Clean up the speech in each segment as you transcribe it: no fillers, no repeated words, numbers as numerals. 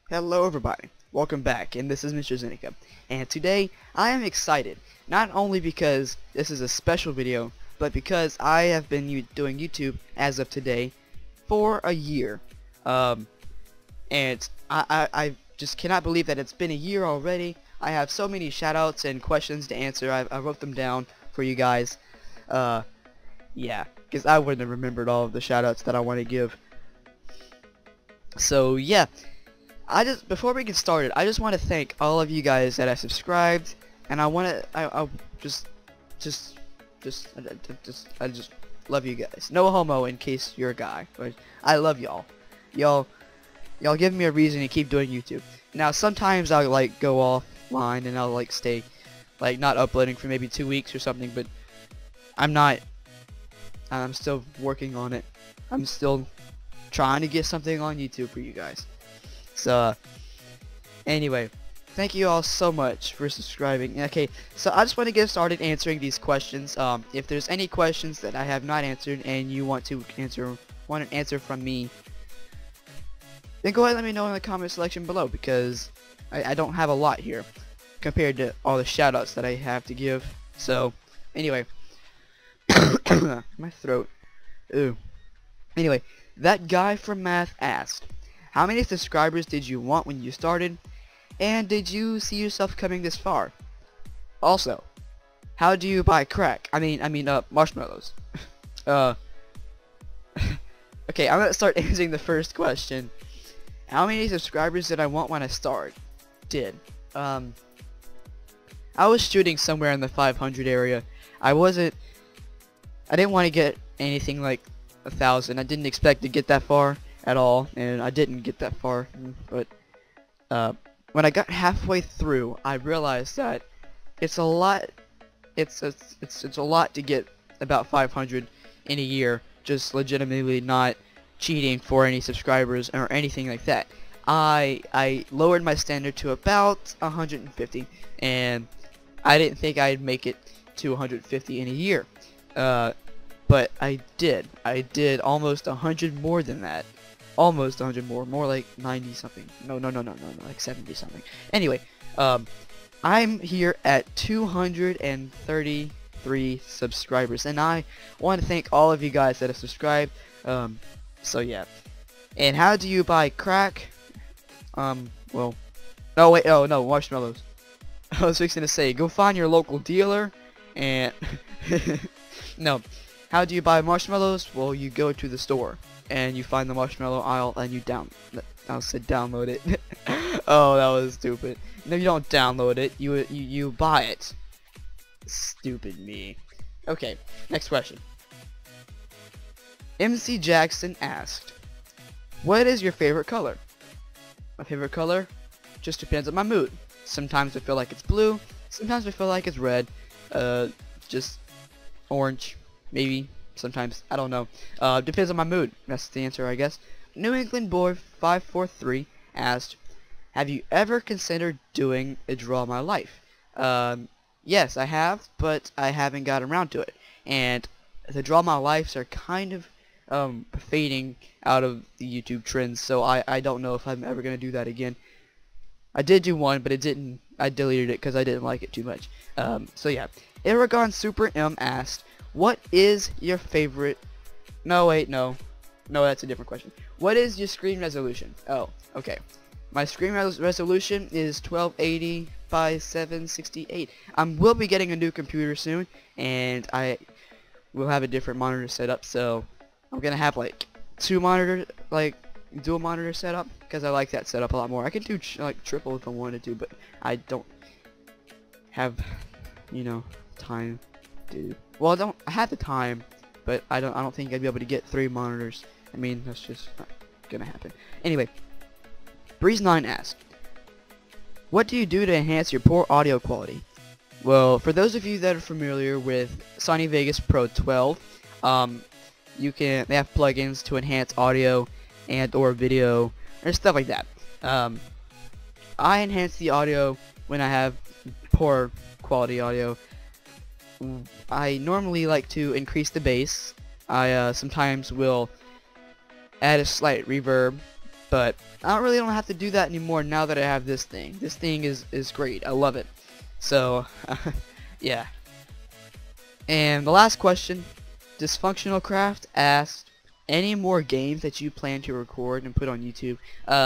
Hello everybody, welcome back, and this is MrZenika, and today I am excited, not only because this is a special video, but because I have been doing YouTube as of today for a year, and I just cannot believe that it's been a year already. I have so many shoutouts and questions to answer. I wrote them down for you guys, yeah, because I wouldn't have remembered all of the shoutouts that I want to give. So yeah. Before we get started, I just want to thank all of you guys that have subscribed, and I just love you guys. No homo, in case you're a guy, but I love y'all. Y'all give me a reason to keep doing YouTube. Now, sometimes I'll like go offline and I'll like stay like not uploading for maybe 2 weeks or something, but I'm still working on it. I'm still trying to get something on YouTube for you guys. So, anyway, thank you all so much for subscribing. Okay, so I just want to get started answering these questions. If there's any questions that I have not answered and you want an answer from me, then go ahead and let me know in the comment section below, because I don't have a lot here compared to all the shoutouts that I have to give. So, anyway, my throat. Ooh. Anyway, that guy from math asked, how many subscribers did you want when you started, and did you see yourself coming this far? Also, how do you buy crack? I mean, marshmallows. Okay, I'm gonna start answering the first question. How many subscribers did I want when I started? I was shooting somewhere in the 500 area. I didn't want to get anything like 1,000. I didn't expect to get that far at all, and I didn't get that far, but when I got halfway through, I realized that it's a lot to get about 500 in a year, just legitimately not cheating for any subscribers or anything like that. I lowered my standard to about 150, and I didn't think I'd make it to 150 in a year, but I did almost 100 more than that. Almost 100 more like 90 something. No, like 70 something. Anyway, I'm here at 233 subscribers, and I want to thank all of you guys that have subscribed. So yeah. And how do you buy crack? Well, no, wait, oh no, marshmallows. I was fixing to say, go find your local dealer, and no. How do you buy marshmallows? Well, you go to the store and you find the marshmallow aisle and you download it. Oh, that was stupid. No, you don't download it. You buy it. Stupid me. Okay, next question. MC Jackson asked, what is your favorite color? My favorite color just depends on my mood. Sometimes I feel like it's blue. Sometimes I feel like it's red. Just orange. Maybe, sometimes, I don't know. Depends on my mood. That's the answer, I guess. New England Boy 543 asked, have you ever considered doing a Draw My Life? Yes, I have, but I haven't got around to it. And the Draw My Lives are kind of fading out of the YouTube trends, so I don't know if I'm ever going to do that again. I did do one, but I deleted it because I didn't like it too much. So yeah. Aragon Super M asked, what is your favorite... No, wait, no. No, that's a different question. What is your screen resolution? Oh, okay. My screen resolution is 1280 by 768. I will be getting a new computer soon, and I will have a different monitor setup, so I'm gonna have like dual monitor setup, because I like that setup a lot more. I can do like triple if I wanted to, but I don't have, time to... Well, I have the time, but I don't think I'd be able to get 3 monitors. I mean, that's just not gonna happen. Anyway, Breeze9 asked, what do you do to enhance your poor audio quality? Well, for those of you that are familiar with Sony Vegas Pro 12, they have plugins to enhance audio and or video or stuff like that. I enhance the audio when I have poor quality audio. I normally like to increase the bass. I sometimes will add a slight reverb But I really don't have to do that anymore now that I have this thing. This thing is great. I love it. So, yeah. And the last question, Dysfunctional Craft asked, any more games that you plan to record and put on YouTube?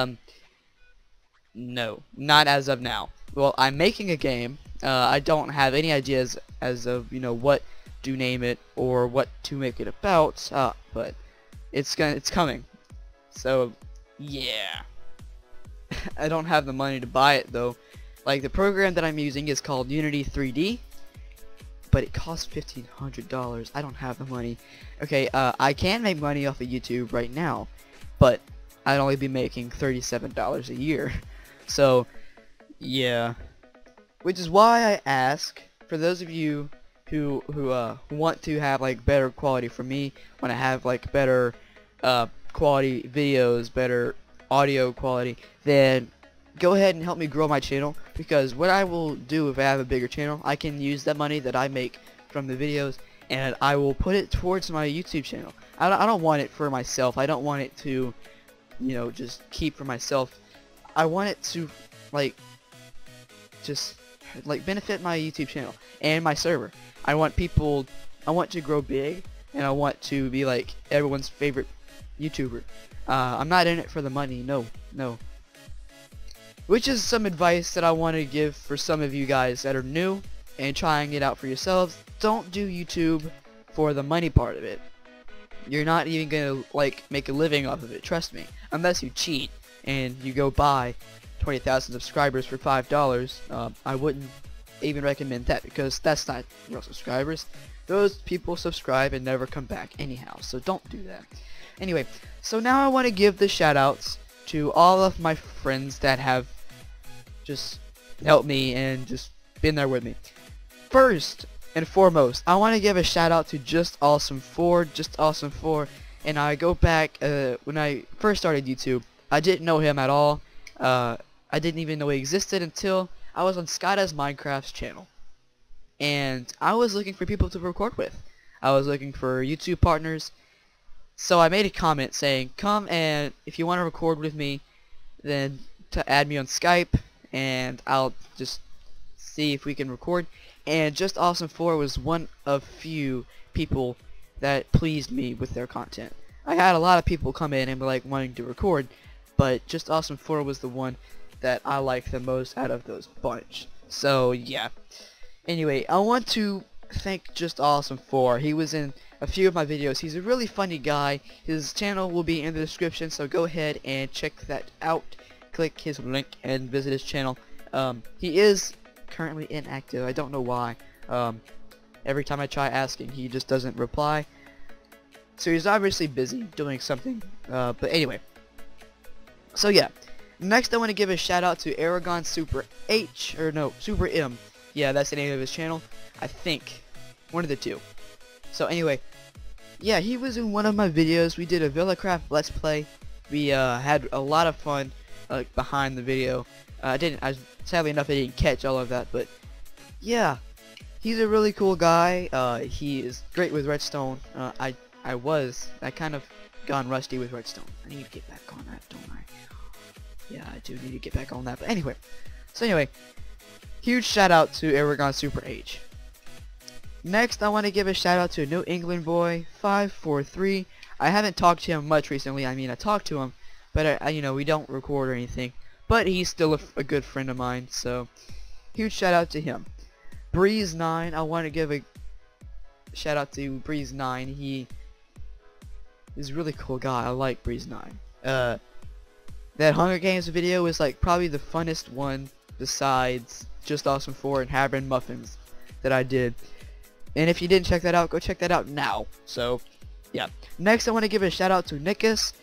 No, not as of now. Well, I'm making a game. I don't have any ideas as of, what to name it or what to make it about, but it's coming. So, yeah. I don't have the money to buy it though. Like, the program that I'm using is called Unity 3D, but it costs $1,500. I don't have the money. Okay, I can make money off of YouTube right now, but I'd only be making $37 a year. So, yeah. Which is why I ask, for those of you who want to have like better quality from me, want to have like better quality videos, better audio quality, then go ahead and help me grow my channel, because what I will do if I have a bigger channel, I can use that money that I make from the videos and I will put it towards my YouTube channel. I don't want it for myself. I don't want it to, just keep for myself. I want it to just benefit my YouTube channel and my server. I want to grow big, and I want to be like everyone's favorite YouTuber. I'm not in it for the money, no. Which is some advice that I want to give for some of you guys that are new and trying it out for yourselves. Don't do YouTube for the money part of it. You're not even gonna make a living off of it, trust me. Unless you cheat and you go buy 20,000 subscribers for $5. I wouldn't even recommend that, because that's not real subscribers. Those people subscribe and never come back anyhow, so don't do that. Anyway, so now I want to give the shoutouts to all of my friends that have just helped me and just been there with me. First and foremost, I want to give a shout out to Just Awesome 4, and I go back when I first started YouTube. I didn't know him at all. I didn't even know he existed until I was on Skyda's Minecraft's channel, and I was looking for people to record with. I was looking for YouTube partners. So I made a comment saying, come and if you want to record with me, then to add me on Skype, and I'll just see if we can record. And Just Awesome 4 was one of few people that pleased me with their content. I had a lot of people come in and be wanting to record, but Just Awesome 4 was the one that I liked the most out of those bunch. So yeah. Anyway, I want to thank Just Awesome 4. He was in a few of my videos. He's a really funny guy. His channel will be in the description, so go ahead and check that out. Click his link and visit his channel. He is currently inactive. I don't know why. Every time I try asking, he just doesn't reply. So he's obviously busy doing something. But anyway. So yeah. Next I want to give a shout out to Aragon Super H, or no, Super M. Yeah, that's the name of his channel. I think. One of the two. So anyway, yeah, he was in one of my videos. We did a Villacraft Let's Play. We had a lot of fun behind the video. Sadly enough, I didn't catch all of that, but yeah, he's a really cool guy. He is great with redstone. I kind of gone rusty with redstone. I need to get back on that, don't I? Yeah, I do need to get back on that. But anyway, huge shout out to Aragon Super H. Next, I want to give a shout out to New England Boy 543. I haven't talked to him much recently. I mean, I talked to him, but we don't record or anything. But he's still a good friend of mine, so huge shout out to him. Breeze9, I want to give a shout out to Breeze9. He is a really cool guy. I like Breeze9. That Hunger Games video is probably the funnest one besides Just Awesome 4 and Having Muffins that I did. And if you didn't check that out, go check that out now. So, yeah. Next, I want to give a shout out to Nikus.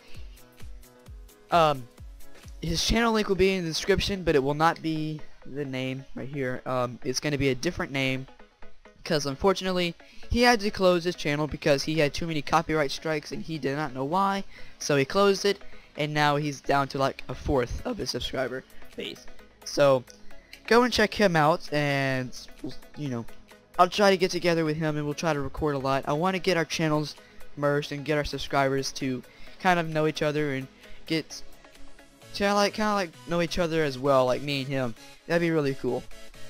His channel link will be in the description, but it will not be the name right here. It's going to be a different name, because unfortunately, he had to close his channel because he had too many copyright strikes, and he did not know why. So he closed it, and now he's down to a fourth of his subscriber base. So, go and check him out, and, I'll try to get together with him and we'll try to record a lot. I want to get our channels merged and get our subscribers to kind of know each other and get to kind of like know each other as well, like me and him. That'd be really cool.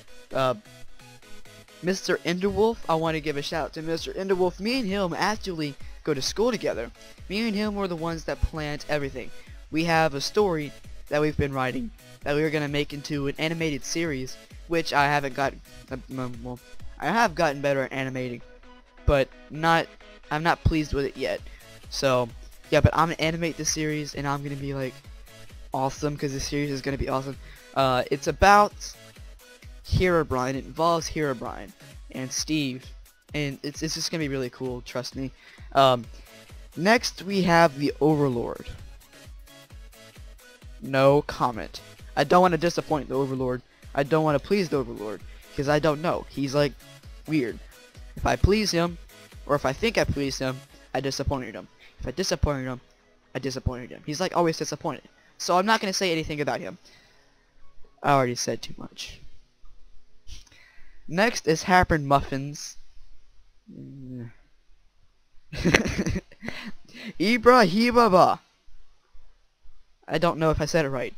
Mr. Enderwolf, I want to give a shout out to Mr. Enderwolf. Me and him actually go to school together. Me and him were the ones that planned everything. We have a story that we've been writing that we were gonna make into an animated series, which I haven't got. Well, I have gotten better at animating, but I'm not pleased with it yet. So yeah, but I'm gonna animate the series, and I'm gonna be like awesome, because the series is gonna be awesome. It's about Herobrine. It involves Herobrine and Steve, and it's just gonna be really cool. Trust me. Next we have the Overlord. No comment. I don't want to disappoint the Overlord. I don't want to please the Overlord, because I don't know. He's like weird. If I please him, or if I think I pleased him, I disappointed him. If I disappointed him, I disappointed him. He's like always disappointed. So I'm not gonna say anything about him. I already said too much. Next is Happen Muffins. Ibrahimaba. I don't know if I said it right.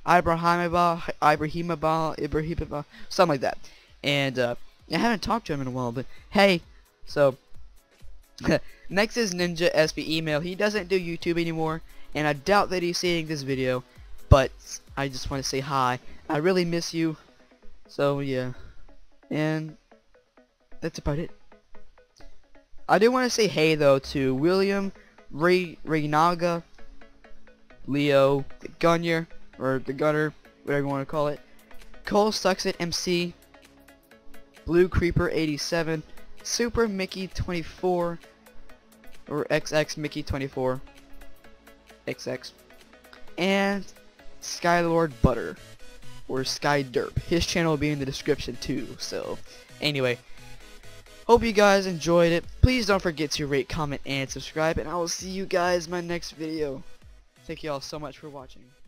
Ibrahimaba, something like that. And I haven't talked to him in a while, but hey. So next is Ninja SB Email. He doesn't do YouTube anymore, and I doubt that he's seeing this video, but I just want to say hi. I really miss you. So yeah, and that's about it. I do want to say hey though to William Reynaga, Leo the Gunner, or the Gunner, whatever you want to call it, Cole Sucks It MC, Blue Creeper 87, Super Mickey 24, or XX Mickey 24, XX, and Skylord Butter, or Sky Derp. His channel will be in the description too. So anyway, hope you guys enjoyed it. Please don't forget to rate, comment, and subscribe, and I will see you guys in my next video. Thank you all so much for watching.